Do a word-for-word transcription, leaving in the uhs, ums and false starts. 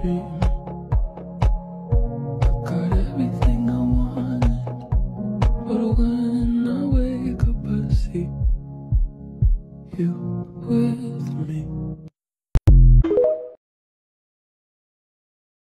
dream. I've got everything I wanted, but when I wake up I see you with me.